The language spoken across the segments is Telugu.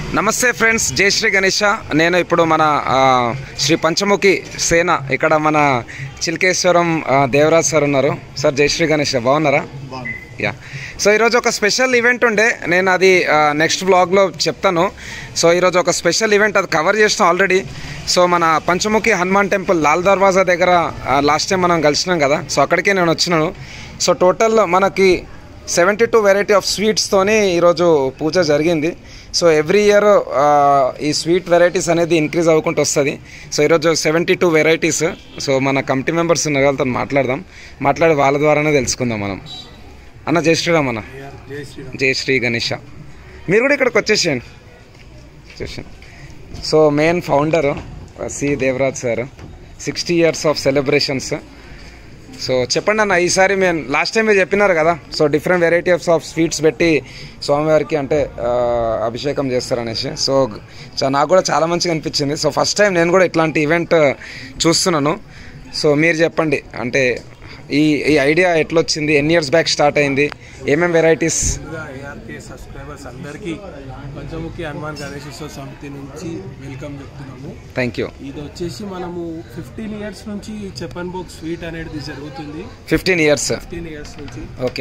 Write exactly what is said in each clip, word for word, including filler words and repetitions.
నమస్తే ఫ్రెండ్స్, జై శ్రీ గణేష. నేను ఇప్పుడు మన శ్రీ పంచముఖి సేన ఇక్కడ మన చిల్కేశ్వరం దేవరాజ్ సార్ ఉన్నారు. సార్ జై శ్రీ గణేష, బాగున్నారా? యా. సో ఈరోజు ఒక స్పెషల్ ఈవెంట్ ఉండే, నేను అది నెక్స్ట్ వ్లాగ్లో చెప్తాను. సో ఈరోజు ఒక స్పెషల్ ఈవెంట్ అది కవర్ చేస్తాం ఆల్రెడీ. సో మన పంచముఖి హనుమాన్ టెంపుల్ లాల్ దర్వాజా దగ్గర లాస్ట్ టైం మనం కలిసినాం కదా, సో అక్కడికే నేను వచ్చినాను. సో టోటల్ మనకి సెవెంటీ టూ వెరైటీ ఆఫ్ స్వీట్స్తోని ఈరోజు పూజ జరిగింది. సో ఎవ్రీ ఇయర్ ఈ స్వీట్ వెరైటీస్ అనేది ఇంక్రీజ్ అవ్వకుండా వస్తుంది. సో ఈరోజు సెవెంటీ టూ వెరైటీస్. సో మన కమిటీ మెంబర్స్ ఉన్న వాళ్ళతో మాట్లాడదాం, మాట్లాడి వాళ్ళ ద్వారానే తెలుసుకుందాం మనం. అన్న జై శ్రీరామ్. అన్న జై శ్రీ గణేష. మీరు కూడా ఇక్కడికి వచ్చేసేయండి. వచ్చేసాను. So main founder C Devaraj sir, sixty years of celebrations. So చెప్పండి అన్న, ఈసారి మేము లాస్ట్ టైం మీరు చెప్పినారు కదా, so different varieties of sweets పెట్టి స్వామివారికి అంటే అభిషేకం చేస్తారనేసి. సో నాకు కూడా చాలా మంచిగా అనిపించింది. సో ఫస్ట్ టైం నేను కూడా ఇట్లాంటి ఈవెంట్ చూస్తున్నాను. సో మీరు చెప్పండి, అంటే ఈ ఈ ఐడియా ఎట్లా వచ్చింది, ఎన్ని ఇయర్స్ బ్యాక్ స్టార్ట్ అయింది, ఏమేమి వెరైటీస్? ఏఆర్కే సబ్స్క్రైబర్స్ అందరికీ పంచముఖి హనుమాన్ గణేశోత్సవ సమితి నుంచి వెల్కమ్ చెప్తున్నాము. Thank you. ఇది వచ్చేసి మనము ఫిఫ్టీన్ ఇయర్స్ నుంచి చెప్పన్ బోక్ స్వీట్ అనేది జరుగుతుంది. ఫిఫ్టీన్ ఇయర్స్ ఫిఫ్టీన్ ఇయర్స్ నుంచి ఓకే.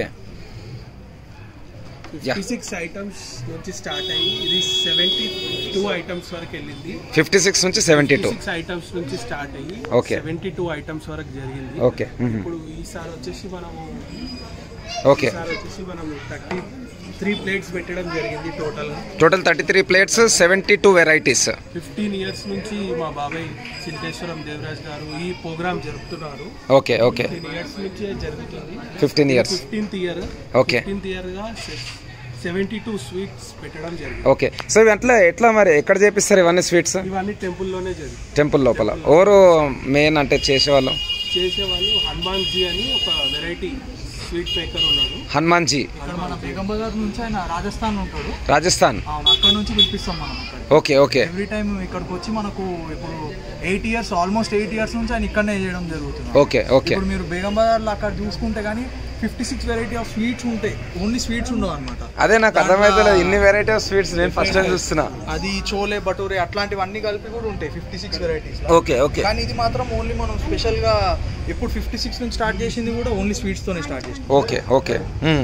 ఫిఫ్టీ సిక్స్ ఐటమ్స్ నుంచి స్టార్ట్ అయ్యి ఇది సెవెంటీ టూ ఐటమ్స్ వరకు వెళ్ళింది. ఫిఫ్టీ సిక్స్ నుంచి సెవెంటీ టూ సిక్స్ ఐటమ్స్ నుంచి స్టార్ట్ అయ్యి ఓకే సెవెంటీ టూ ఐటమ్స్ వరకు జరిగింది. ఓకే. ఇప్పుడు ఈసారి వచ్చేసి మనము ఓకే ఈసారి వచ్చేసి మనము థర్టీ త్రీ ప్లేట్స్ పెట్టడం జరిగింది. Total total thirty three plates, seventy two varieties. Fifteen years నుంచి మా బాబాయ్ చిల్కేశ్వరం దేవరాజ్ గారు ఈ ప్రోగ్రామ్ జరుపుతున్నారు. Okay okay. ఫిఫ్టీన్ ఇయర్స్ నుంచి జరుగుతుంది. Fifteen years fifteenth year okay. Fifteenth year గా సెవెంటీ టూ స్వీట్స్ పెట్టడం జరిగింది. ఓకే. సో ఇవి ఎట్లా ఎట్లా మరి ఎక్కడ చేపిస్తారు ఇవన్నీ స్వీట్స్? ఇవన్నీ టెంపుల్ లోనే జరిగింది. టెంపుల్ లోపల ఎవరు మెయిన్ అంటే చేసేవాళ్ళు? చేసేవాళ్ళు హనుమాన్ జీ అని ఒక వెరైటీ స్వీట్ మేకర్ ఉన్నాడు. హనుమాన్ జీ మన బేగం బజార్ నుంచి ఆయన రాజస్థాన్ ఉంటాడు. రాజస్థాన్. అక్కడ నుంచి పిలిపిస్తాం మనం. Okay okay. ఎవ్రీ టైం ఇక్కడికి వచ్చి మనకు ఇప్పుడు eight years almost eight years నుంచి ఆయన ఇక్కడనే చేయడం జరుగుతుంది. Okay okay. ఇప్పుడు మీరు బేగం బజార్లో అక్కడ చూసుకుంటే కానీ fifty six variety of sweets ఉంటాయి, ఓన్లీ స్వీట్స్ ఉండవు అనమాట. అదే నాకు అర్థమైతే ఇన్ని వెరైటీ ఆఫ్ స్వీట్స్ నేను ఫస్ట్ టైం చూస్తున్నా. అది చోలే భటూరే అట్లాంటివన్నీ కలిపి కూడా ఉంటాయి fifty six varieties. Okay okay. కానీ ఇది మాత్రం ఓన్లీ మనం స్పెషల్ గా ఇప్పుడు ఫిఫ్టీ సిక్స్ నుంచి స్టార్ట్ చేసింది కూడా ఓన్లీ స్వీట్స్ తోనే స్టార్ట్ చేసింది. Okay okay.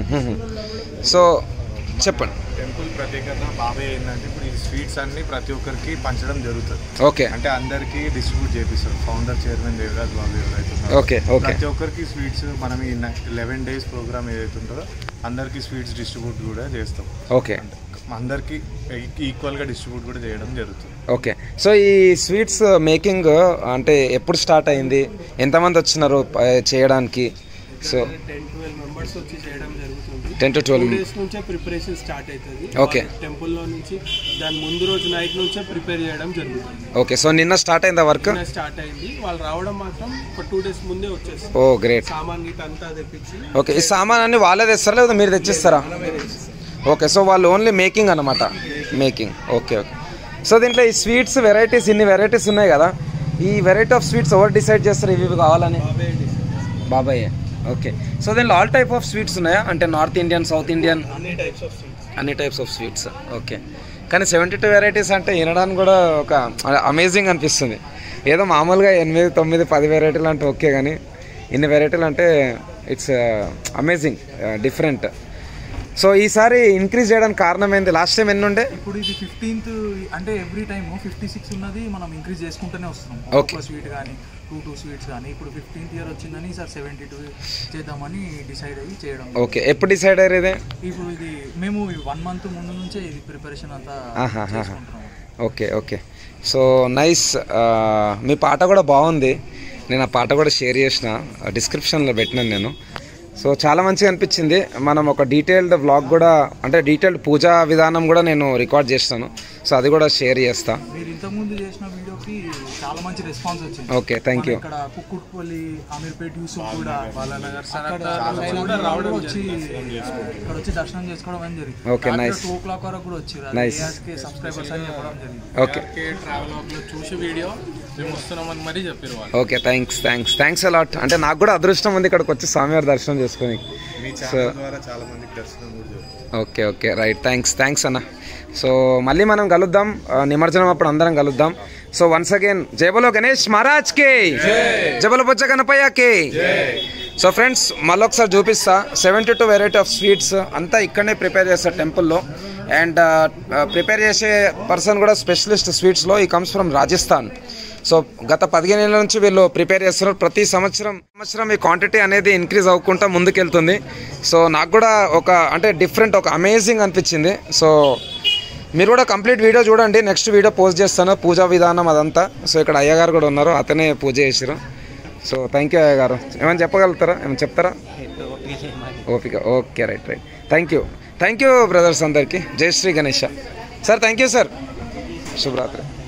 సో చెప్పండి. టెంపుల్ ప్రత్యేకత బాబాయ్ ఏంటంటే ఇప్పుడు ఈ స్వీట్స్ అన్ని ప్రతి ఒక్కరికి పంచడం జరుగుతుంది. ఓకే. అంటే అందరికి డిస్ట్రిబ్యూట్ చేపిస్తారు. ఫౌండర్ చైర్మన్ దేవరాజ్ బాబు ఎవరైతే ఓకే ఓకే. ప్రతి ఒక్కరికి స్వీట్స్ మనం ఈ లెవెన్ డేస్ ప్రోగ్రామ్ ఏదైతే ఉంటుందో అందరికి స్వీట్స్ డిస్ట్రిబ్యూట్ కూడా చేస్తాం. ఓకే. అందరికి ఈక్వల్ గా డిస్ట్రిబ్యూట్ కూడా చేయడం జరుగుతుంది. ఓకే. సో ఈ స్వీట్స్ మేకింగ్ అంటే ఎప్పుడు స్టార్ట్ అయింది, ఎంతమంది వచ్చినారు చేయడానికి? సో టెన్ ట్వెల్వ్ మెంబర్స్ వచ్చి చేయడం జరుగుతుంది. టెన్ టు ట్వెల్వ్ డేస్ నుంచే ప్రిపరేషన్ స్టార్ట్ అవుతుంది. ఓకే. టెంపుల్ లో నుంచి దాని ముందు రోజు నైట్ నుంచే ప్రిపేర్ చేయడం జరుగుతుంది. ఓకే. సో నిన్న స్టార్ట్ అయిందా వర్క్? స్టార్ట్ అయింది. వాళ్ళు రావడం మాత్రం ఒక టూ డేస్ ముందే వచ్చేస్తారు. ఓ గ్రేట్. సామాన్ గిట్ అంతా తెప్పించి. ఓకే. ఈ సామాన్ అన్ని వాళ్ళే తెస్తారా లేదా మీరు తెచ్చిస్తారా? ఓకే. సో వాళ్ళు ఓన్లీ మేకింగ్ అన్నమాట, మేకింగ్. Okay okay. సో దీంట్లో ఈ స్వీట్స్ వెరైటీస్ ఇన్ని వెరైటీస్ ఉన్నాయి కదా, ఈ వెరైటీ ఆఫ్ స్వీట్స్ ఎవరు డిసైడ్ చేస్తారు ఇవి కావాలని? బాబాయ్. ఓకే. సో దీంట్లో ఆల్ టైప్ ఆఫ్ స్వీట్స్ ఉన్నాయా, అంటే నార్త్ ఇండియన్, సౌత్ ఇండియన్, అన్ని టైప్స్ ఆఫ్ స్వీట్స్ అన్ని టైప్స్ ఆఫ్ స్వీట్స్? ఓకే. కానీ సెవెంటీ టూ వెరైటీస్ అంటే వినడానికి కూడా ఒక అమేజింగ్ అనిపిస్తుంది. ఏదో మామూలుగా ఎనిమిది తొమ్మిది పది వెరైటీలు అంటే ఓకే, కానీ ఇన్ని వెరైటీలు అంటే ఇట్స్ అమేజింగ్, డిఫరెంట్. సో ఈసారి ఇంక్రీజ్ చేయడానికి కారణం ఏంది? లాస్ట్ టైం ఎన్ని ఉండే? ఇప్పుడు ఇది ఫిఫ్టీన్త్ అంటే ఎవ్రీ టైమ్ ఫిఫ్టీ సిక్స్ ఉన్నది మనం ఇంక్రీజ్ చేసుకుంటూనే వస్తున్నాం. ఒక స్వీట్ కానీ టూ టూ స్వీట్స్ కానీ ఇప్పుడు ఫిఫ్టీన్త్ ఇయర్ వచ్చిందని సార్ సెవెంటీ టూ చేద్దామని డిసైడ్ అయ్యి చేయడం. ఓకే. ఎప్పుడు డిసైడ్ అయ్యారు ఇది? ఇప్పుడు ఇది మేము వన్ మంత్ ముందు నుంచే ఇది ప్రిపరేషన్ అంతా చేసుకుంటున్నాం. Okay okay. So nice. మీ పాట కూడా బాగుంది, నేను ఆ పాట కూడా షేర్ చేసిన, డిస్క్రిప్షన్లో పెట్టినాను నేను. సో చాలా మంచిగా అనిపించింది. మనం ఒక డీటెయిల్డ్ వ్లాగ్ కూడా, అంటే డీటెయిల్డ్ పూజా విధానం కూడా నేను రికార్డ్ చేస్తాను. సో అది కూడా షేర్ చేస్తా. మీరు ఇంతకుముందు చేసిన వీడియోకి చాలా మంచి రెస్పాన్స్ వచ్చింది. Okay, thank you. ఇక్కడ కుక్కుట్పల్లి, అమీర్పేట్, యూసుఫ్ కూడా బాలానగర్ వచ్చి ఇక్కడ వచ్చి దర్శనం చేసుకోవడం అని జరిగింది. Okay, nice. Two o'clock వరకు కూడా వచ్చి నైస్ సబ్స్క్రైబర్స్ అని చెప్పడం జరిగింది. ఓకే. ట్రావెల్ లో చూసి వీడియో మేము వస్తున్నామని మరీ చెప్పారు వాళ్ళు. Okay thanks thanks thanks a lot. అంటే నాకు కూడా అదృష్టం ఉంది ఇక్కడికి వచ్చి స్వామివారి దర్శనం చేసుకుని. మీ ఛానల్ ద్వారా చాలా మందికి దర్శనం కూడా జరుగుతుంది. Okay okay right thanks thanks అన్న. సో మళ్ళీ మనం కలుద్దాం నిమజ్జనం అప్పుడు అందరం కలుద్దాం. సో వన్స్ అగైన్ జై బోలో గణేష్ మహారాజ్కి, జై బోలో బొజ్జ గణపయ్యకి. సో ఫ్రెండ్స్ మళ్ళీ ఒకసారి చూపిస్తా. Seventy two variety of sweets అంతా ఇక్కడనే ప్రిపేర్ చేస్తారు టెంపుల్లో. అండ్ ప్రిపేర్ చేసే పర్సన్ కూడా స్పెషలిస్ట్ స్వీట్స్లో. ఈ కమ్స్ ఫ్రమ్ రాజస్థాన్. సో గత పదిహేను ఏళ్ళ నుంచి వీళ్ళు ప్రిపేర్ చేస్తున్నారు. ప్రతి సంవత్సరం సంవత్సరం ఈ క్వాంటిటీ అనేది ఇంక్రీజ్ అవ్వకుండా ముందుకెళ్తుంది. సో నాకు కూడా ఒక అంటే డిఫరెంట్ ఒక అమేజింగ్ అనిపించింది. సో మీరు కూడా కంప్లీట్ వీడియో చూడండి. నెక్స్ట్ వీడియో పోస్ట్ చేస్తాను పూజా విధానం అదంతా. సో ఇక్కడ అయ్యగారు కూడా ఉన్నారు, అతనే పూజ చేసారు. సో థ్యాంక్ యూ అయ్య గారు. ఏమైనా చెప్పగలుగుతారా, ఏమైనా చెప్తారా? ఓపిక okay right right thank you thank you brothers అందరికీ. జై Shri Ganesha sir. Thank you sir. శుభరాత్రి.